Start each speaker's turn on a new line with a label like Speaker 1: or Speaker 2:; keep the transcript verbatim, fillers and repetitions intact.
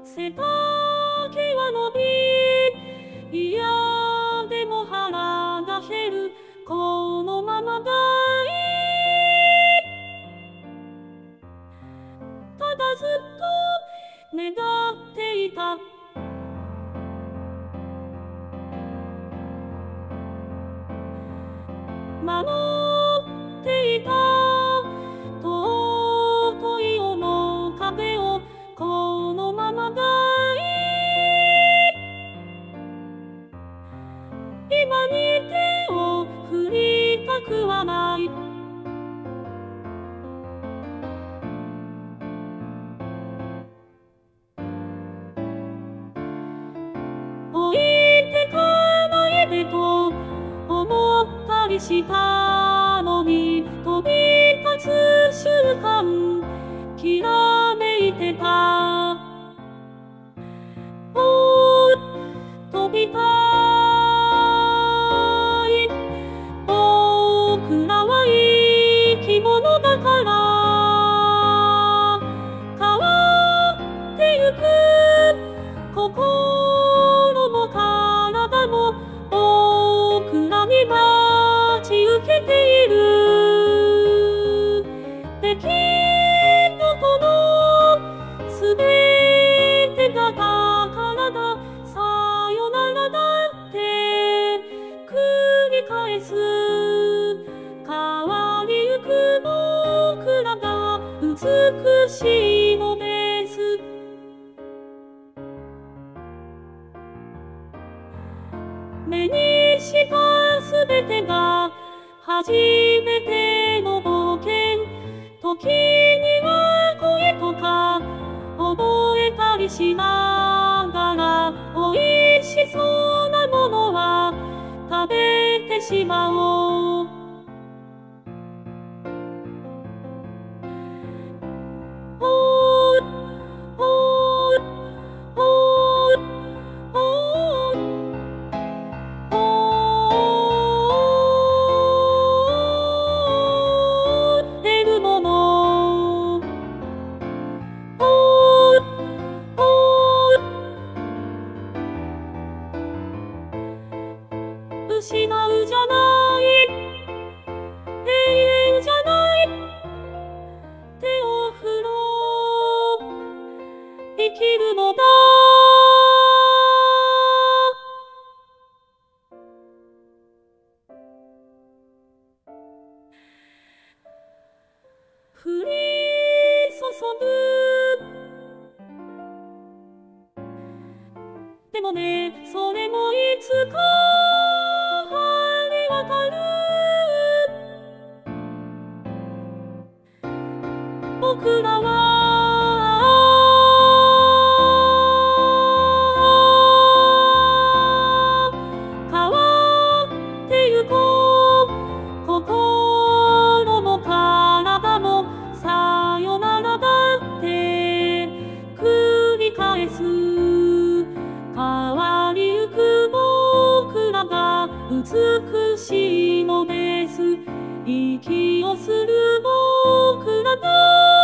Speaker 1: 背丈は伸び、いやでも腹が減る、このままがいい。ただずっと願っていた。守っていた尊い面影を、このままがいい。今に手を振りたくはない。置いてかないでと思ったりしたのに、飛び立つ瞬間きらめいてた。おー、飛びたい。僕らは生き物だから。変わってゆく心も体も僕らに待ち受けている。できっとこのすべてが宝だ。さよならだって繰り返す。変わりゆく僕らが美しいのです。目にしたすべてが初めての冒険。時には恋とか覚えたりしながら、美味しそうなものは食べてしまおう。おーおーおーおー失うじゃない、永遠じゃない、手を振ろう、生きるのだ。降り注ぐ。でもね、それもいつか晴れ渡る。僕らは変わってゆこう。心も体もさよならだって繰り返す。変わりゆく僕らが美しいのです。息をする僕らが